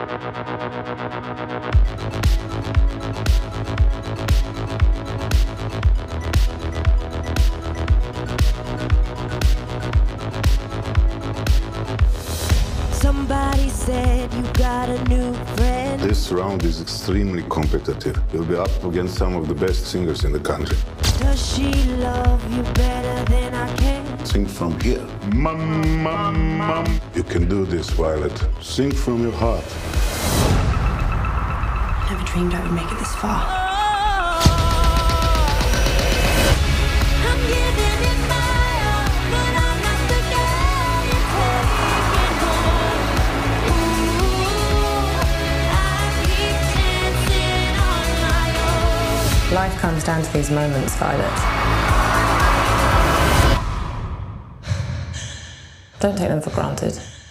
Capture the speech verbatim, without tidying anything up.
Somebody said you got a new friend. This round is extremely competitive. You'll be up against some of the best singers in the country. Does she love you better than I can? Sing from here. Mum, mum, mum. You can do this, Violet. Sing from your heart. Never dreamed I would make it this far. Life comes down to these moments, Violet. Don't take them for granted.